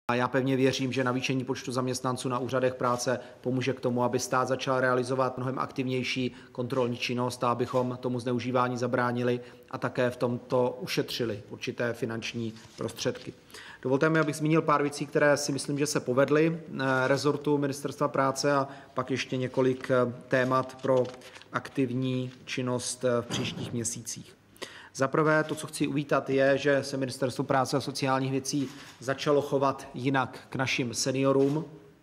A já pevně věřím, že navýšení počtu zaměstnanců na úřadech práce pomůže k tomu, aby stát začal realizovat mnohem aktivnější kontrolní činnost a abychom tomu zneužívání zabránili a také v tomto ušetřili určité finanční prostředky. Dovolte mi, abych zmínil pár věcí, které si myslím, že se povedly rezortu Ministerstva práce, a pak ještě několik témat pro aktivní činnost v příštích měsících. Za prvé, to, co chci uvítat, je, že se Ministerstvo práce a sociálních věcí začalo chovat jinak k našim seniorům.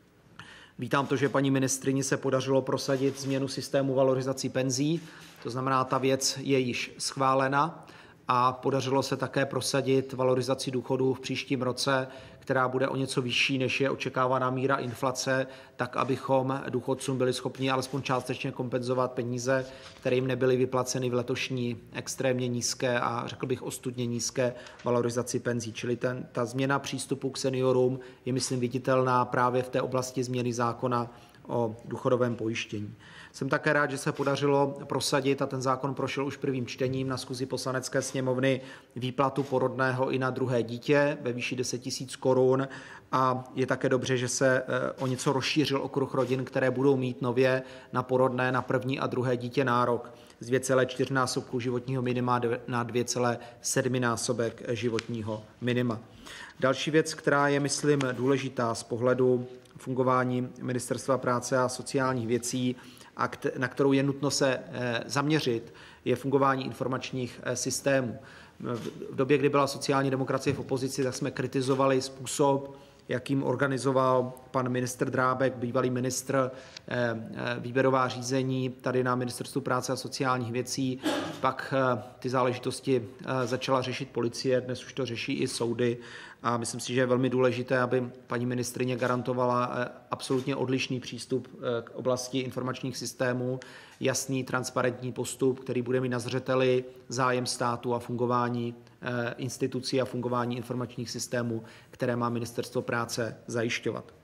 Vítám to, že paní ministryni se podařilo prosadit změnu systému valorizací penzí, to znamená, ta věc je již schválena, a podařilo se také prosadit valorizaci důchodů v příštím roce, která bude o něco vyšší, než je očekávaná míra inflace, tak abychom důchodcům byli schopni alespoň částečně kompenzovat peníze, které jim nebyly vyplaceny v letošní extrémně nízké a řekl bych ostudně nízké valorizaci penzí. Čili ta změna přístupu k seniorům je, myslím, viditelná právě v té oblasti změny zákona o důchodovém pojištění. Jsem také rád, že se podařilo prosadit, a ten zákon prošel už prvním čtením na schůzi Poslanecké sněmovny, výplatu porodného i na druhé dítě ve výši 10 000 korun. A je také dobře, že se o něco rozšířil okruh rodin, které budou mít nově na porodné na první a druhé dítě nárok z 2,4násobku životního minima na 2,7násobek životního minima. Další věc, která je, myslím, důležitá z pohledu fungování Ministerstva práce a sociálních věcí a na kterou je nutno se zaměřit, je fungování informačních systémů. V době, kdy byla sociální demokracie v opozici, tak jsme kritizovali způsob, jakým organizoval pan ministr Drábek, bývalý ministr, výběrová řízení tady na Ministerstvu práce a sociálních věcí. Pak ty záležitosti začala řešit policie, dnes už to řeší i soudy. A myslím si, že je velmi důležité, aby paní ministryně garantovala absolutně odlišný přístup k oblasti informačních systémů, jasný, transparentní postup, který bude mít na zřeteli zájem státu a fungování institucí a fungování informačních systémů, které má Ministerstvo práce zajišťovat.